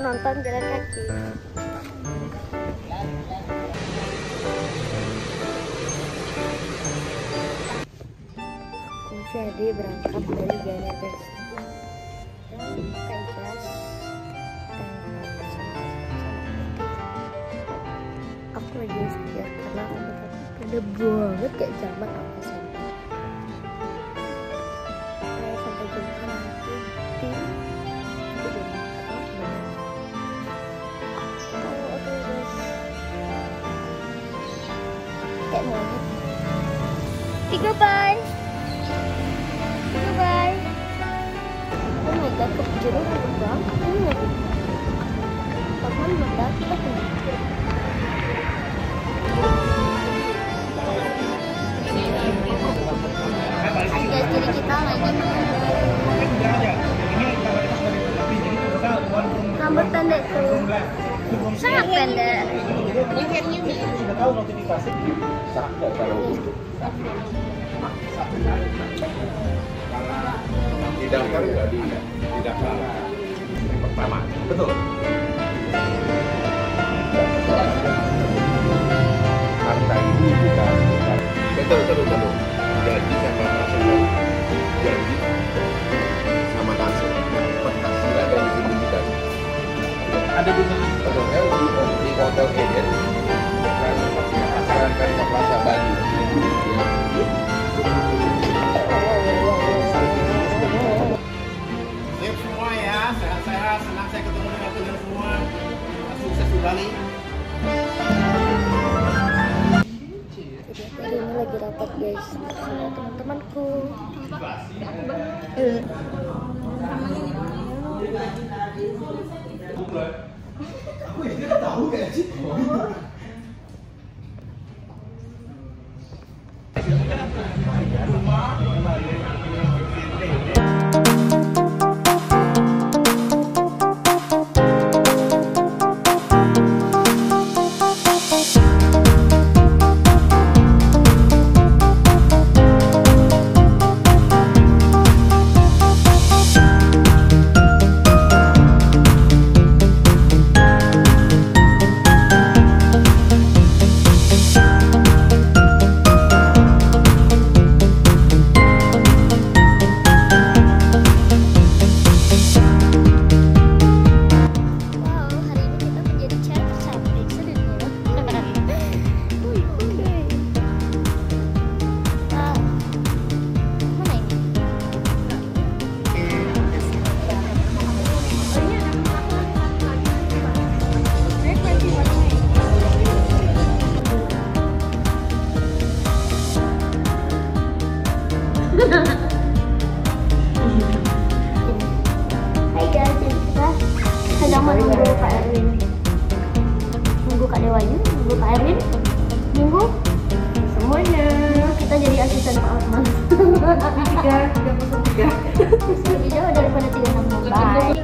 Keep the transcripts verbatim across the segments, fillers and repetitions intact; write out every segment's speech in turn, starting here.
nonton jalan kaki. Aku jadi berangkat dari Gianyar Besta dan pakai jas dan aku lagi insecure karena rambut aku beda banget kayak zaman aku S M P. Saya sampai jumpa nanti di video kayak monyet. Tiga bye. Tiga bye. Oh my god, kok jeruk rambut banget ini. Kapan meledak kita punya. Hai guys, jadi kita lagi rambut pendek tuh. Sangat pendek. Sudah tahu notifikasi sangat kalau didaftar nggak di didaftar pertama, betul? Harta ini bukan betul betul betul. Janji sama hasil, janji sama hasil, penghasilan dan identifikasi. Ada di hotel di hotel Eden dan pasaran Karika Plaza Bali. Sip semua ya, sehat-sehat, senang saya ketemu dengan kalian semua. Sukses di Bali. Jadi ini lagi rapat guys sama teman-temanku. Eh. Aku ya tahu kayak sih. Hai guys, kita sedang menunggu Pak Erwin. Nunggu Kak Dewanya, nunggu Pak Erwin, nunggu semuanya. Kita jadi asisten Pak Osman. Tiga, tiga puluh tiga. Lebih jauh daripada tiga enam. Bye.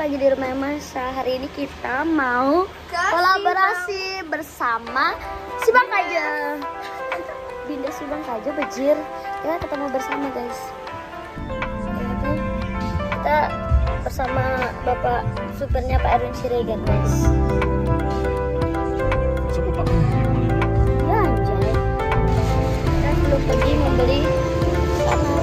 lagi di rumah Masa. Hari ini kita mau kolaborasi bersama si Bang Kaja. Binda si Bang Kaja bejir. Kita ketemu bersama guys. Kita bersama Bapak supirnya Pak Erwin Siregar guys. Cukup Pak. Ya anjay. Kita belum pergi membeli makanan.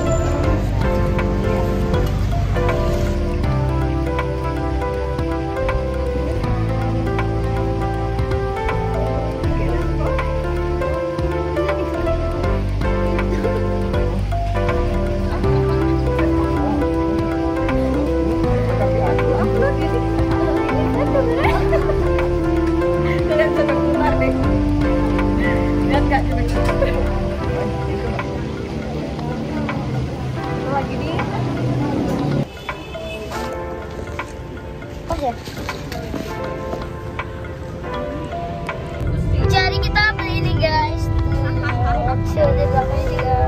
Jadi kita beli ini guys. Kecil di belakang juga.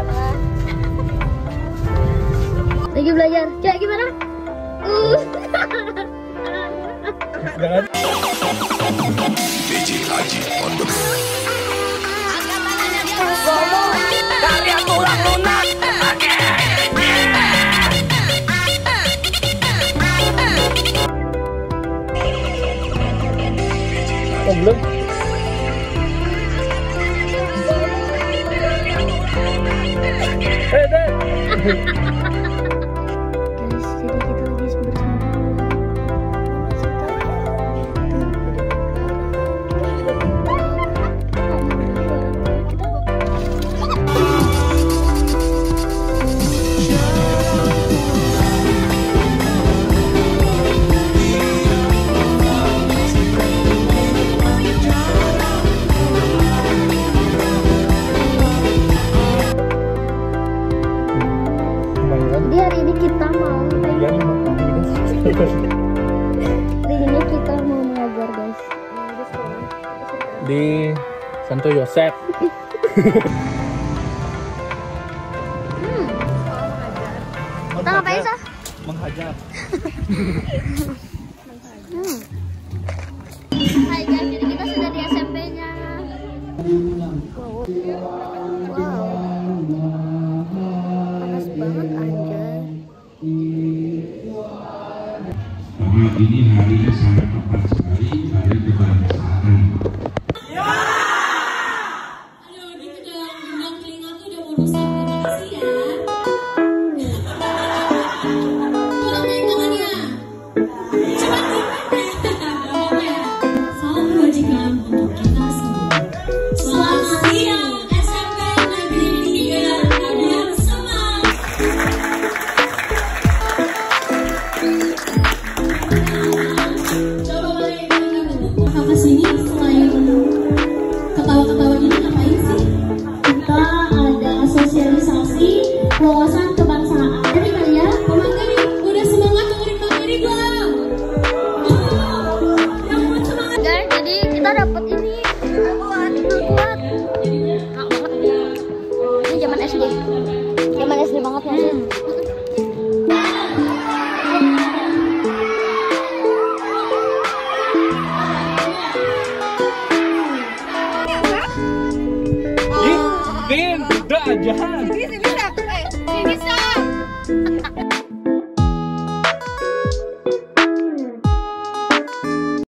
Lagi belajar. Cek gimana? Uh. Jangan. Karya tulang lunak. Oh, belum. Hey, Dad. Guys, jadi kita lagi bersama. Jadi hari ini kita mau hari ini kita mau mengajar guys Di Santo Yosef. hmm. Kita ngapain sah? Menghajar. hmm. Hai guys, jadi kita sudah di S M P-nya. Wow, wow. Panas banget anjay. Karena ini harinya sangat tepat sekali, hari kebangsaan. Aduh, ini udah undang telinga tuh udah mau rusak. Terima kasih ya. Tolong naik tangannya. Cepat. Salam kebajikan untuk kita semua. Selamat siang S M P Negeri tiga Nadia Semang. Coba boleh kakak sini selain ketawa-ketawa gini ngapain sih? Kita ada sosialisasi wawasan kebangsaan. Jadi kali ya, pemateri udah semangat dengerin materi belum? Oh, yang buat semangat. Guys, jadi kita dapat ini kuat, kuat. Enak banget. Ini zaman S D. Zaman S D banget ya. Hmm. Ih, Bin, udah aja. Bisa, bisa. Eh, bisa.